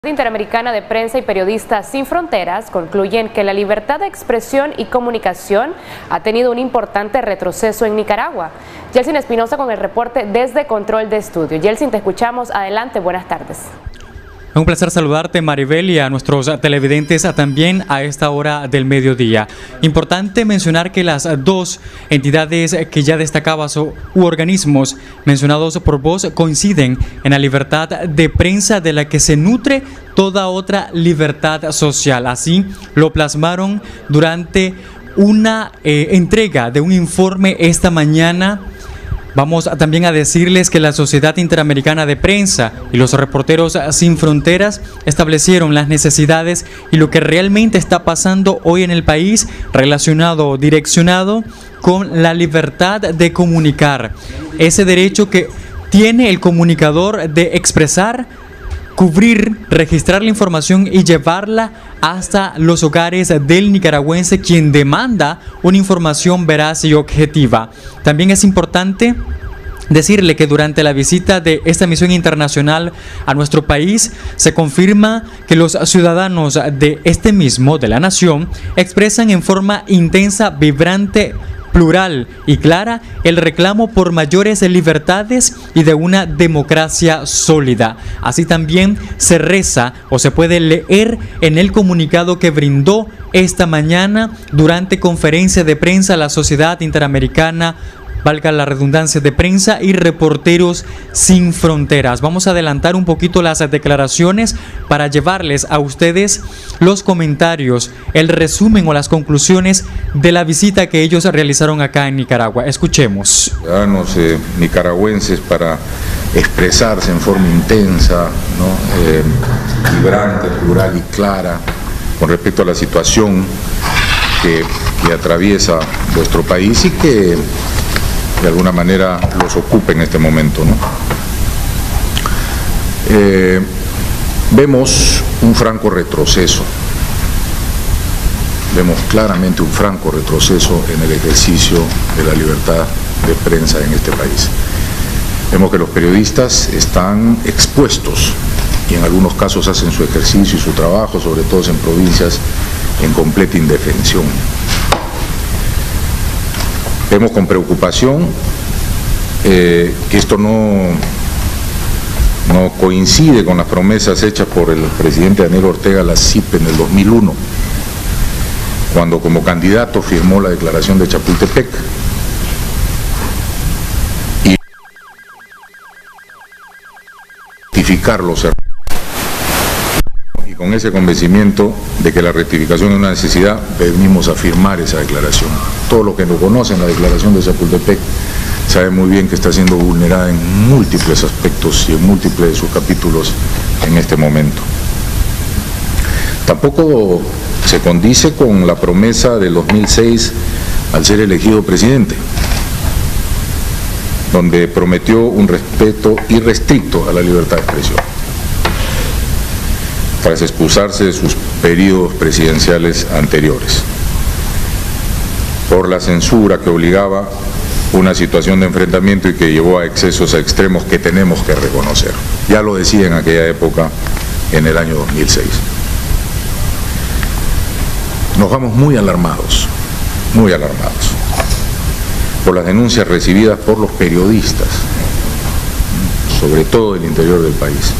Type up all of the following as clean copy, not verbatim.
Interamericana de Prensa y Periodistas Sin Fronteras concluyen que la libertad de expresión y comunicación ha tenido un importante retroceso en Nicaragua. Yeltsin Espinosa con el reporte desde Control de Estudio. Yeltsin, te escuchamos. Adelante, buenas tardes. Es un placer saludarte, Maribel, y a nuestros televidentes también a esta hora del mediodía. Importante mencionar que las dos entidades que ya destacabas u organismos mencionados por vos coinciden en la libertad de prensa de la que se nutre toda otra libertad social. Así lo plasmaron durante una entrega de un informe esta mañana. Vamos también a decirles que la Sociedad Interamericana de Prensa y los Reporteros Sin Fronteras establecieron las necesidades y lo que realmente está pasando hoy en el país relacionado, direccionado con la libertad de comunicar. Ese derecho que tiene el comunicador de expresar, cubrir, registrar la información y llevarla hasta los hogares del nicaragüense, quien demanda una información veraz y objetiva. También es importante decirle que durante la visita de esta misión internacional a nuestro país se confirma que los ciudadanos de este mismo, de la nación, expresan en forma intensa, vibrante, plural y clara el reclamo por mayores libertades y de una democracia sólida. Así también se reza o se puede leer en el comunicado que brindó esta mañana durante conferencia de prensa la Sociedad Interamericana, valga la redundancia, de Prensa y Reporteros Sin Fronteras. Vamos a adelantar un poquito las declaraciones para llevarles a ustedes los comentarios, el resumen o las conclusiones de la visita que ellos realizaron acá en Nicaragua. Escuchemos. Ciudadanos nicaragüenses para expresarse en forma intensa, ¿no? Vibrante, plural y clara con respecto a la situación que atraviesa vuestro país y que de alguna manera los ocupa en este momento, ¿no? Vemos un franco retroceso, vemos claramente un franco retroceso en el ejercicio de la libertad de prensa en este país. Vemos que los periodistas están expuestos y en algunos casos hacen su ejercicio y su trabajo, sobre todo en provincias, en completa indefensión. Vemos con preocupación que esto no coincide con las promesas hechas por el presidente Daniel Ortega a la CIP en el 2001, cuando como candidato firmó la declaración de Chapultepec y rectificar los errores. Y con ese convencimiento de que la rectificación es una necesidad, venimos a firmar esa declaración. Todos los que no conocen la declaración de Chapultepec saben muy bien que está siendo vulnerada en múltiples aspectos y en múltiples de sus capítulos en este momento. Tampoco se condice con la promesa del 2006 al ser elegido presidente, donde prometió un respeto irrestricto a la libertad de expresión, tras excusarse de sus periodos presidenciales anteriores por la censura que obligaba una situación de enfrentamiento y que llevó a excesos a extremos que tenemos que reconocer. Ya lo decía en aquella época, en el año 2006. Nos vamos muy alarmados por las denuncias recibidas por los periodistas, sobre todo del interior del país.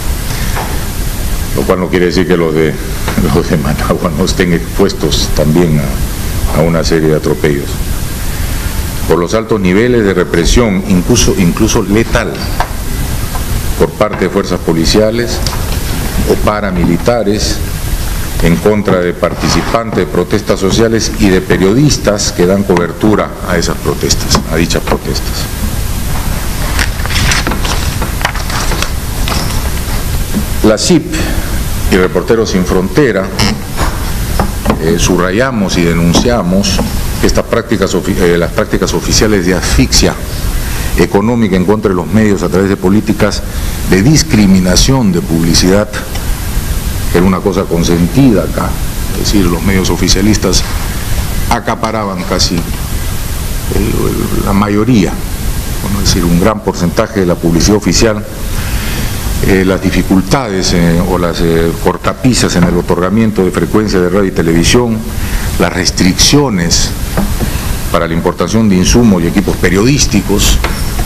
Lo cual no quiere decir que los de Managua no estén expuestos también a una serie de atropellos. Por los altos niveles de represión, incluso letal, por parte de fuerzas policiales o paramilitares en contra de participantes de protestas sociales y de periodistas que dan cobertura a esas protestas, a dichas protestas. La CIP y Reporteros Sin Frontera subrayamos y denunciamos que las prácticas oficiales de asfixia económica en contra de los medios a través de políticas de discriminación de publicidad, que era una cosa consentida acá, es decir, los medios oficialistas acaparaban casi la mayoría, es decir, un gran porcentaje de la publicidad oficial, las dificultades o las cortapisas en el otorgamiento de frecuencias de radio y televisión, las restricciones para la importación de insumos y equipos periodísticos,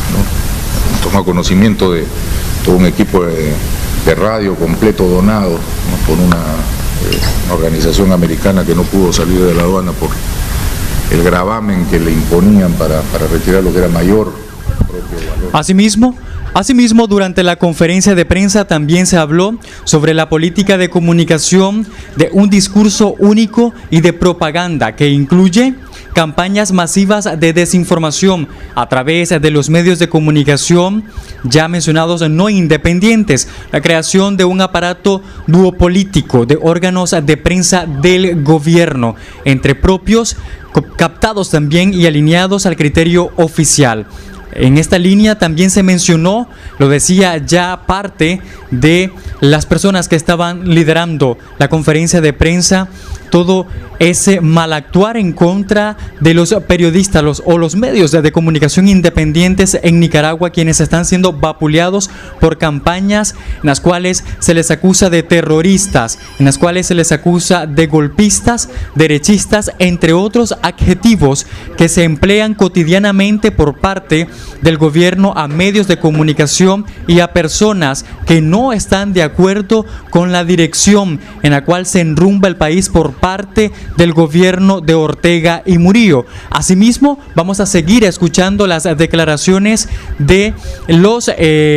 ¿no? Toma conocimiento de todo un equipo de radio completo donado, ¿no? Por una organización americana que no pudo salir de la aduana por el gravamen que le imponían para retirar lo que era mayor propio valor. Asimismo, durante la conferencia de prensa también se habló sobre la política de comunicación de un discurso único y de propaganda que incluye campañas masivas de desinformación a través de los medios de comunicación ya mencionados no independientes, la creación de un aparato duopolítico de órganos de prensa del gobierno, entre propios, captados también y alineados al criterio oficial. En esta línea también se mencionó, lo decía ya parte de las personas que estaban liderando la conferencia de prensa, todo ese mal actuar en contra de los periodistas o los medios de comunicación independientes en Nicaragua, quienes están siendo vapuleados por campañas en las cuales se les acusa de terroristas, en las cuales se les acusa de golpistas, derechistas, entre otros adjetivos que se emplean cotidianamente por parte del gobierno a medios de comunicación y a personas que no están de acuerdo con la dirección en la cual se enrumba el país por parte del gobierno de Ortega y Murillo. Asimismo, vamos a seguir escuchando las declaraciones de los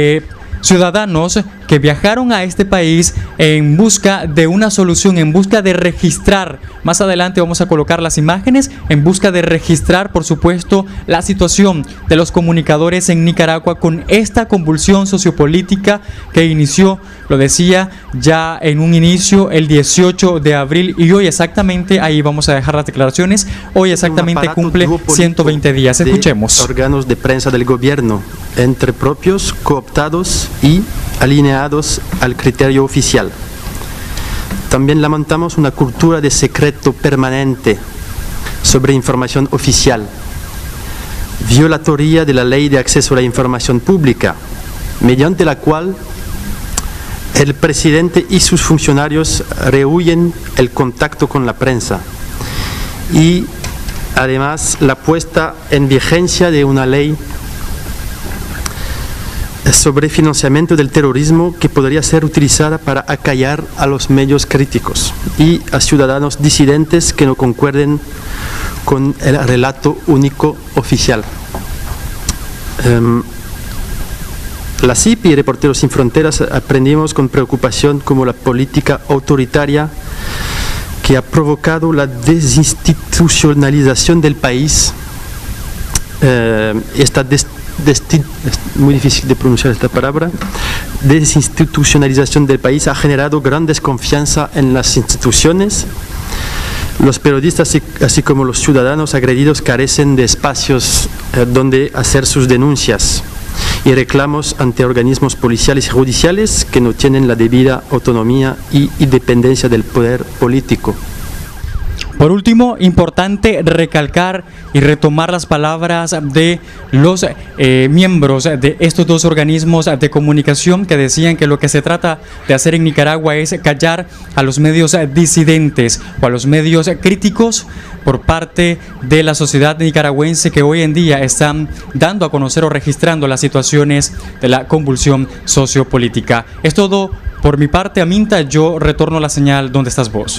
ciudadanos que viajaron a este país en busca de una solución, en busca de registrar, más adelante vamos a colocar las imágenes, en busca de registrar, por supuesto, la situación de los comunicadores en Nicaragua con esta convulsión sociopolítica que inició, lo decía, ya en un inicio el 18 de abril y hoy exactamente, ahí vamos a dejar las declaraciones, hoy exactamente cumple 120 días. Escuchemos. Órganos de prensa del gobierno, entre propios, cooptados y alineados al criterio oficial. También lamentamos una cultura de secreto permanente sobre información oficial, violatoria de la Ley de Acceso a la Información Pública, mediante la cual el presidente y sus funcionarios rehuyen el contacto con la prensa y además la puesta en vigencia de una ley sobre financiamiento del terrorismo que podría ser utilizada para acallar a los medios críticos y a ciudadanos disidentes que no concuerden con el relato único oficial. La CIP y Reporteros Sin Fronteras aprendimos con preocupación cómo la política autoritaria que ha provocado la desinstitucionalización del país, es muy difícil de pronunciar esta palabra, desinstitucionalización del país ha generado gran desconfianza en las instituciones. Los periodistas, así como los ciudadanos agredidos, carecen de espacios donde hacer sus denuncias y reclamos ante organismos policiales y judiciales que no tienen la debida autonomía y independencia del poder político. Por último, importante recalcar y retomar las palabras de los miembros de estos dos organismos de comunicación que decían que lo que se trata de hacer en Nicaragua es callar a los medios disidentes o a los medios críticos por parte de la sociedad nicaragüense que hoy en día están dando a conocer o registrando las situaciones de la convulsión sociopolítica. Es todo por mi parte, Aminta. Yo retorno la señal donde estás vos.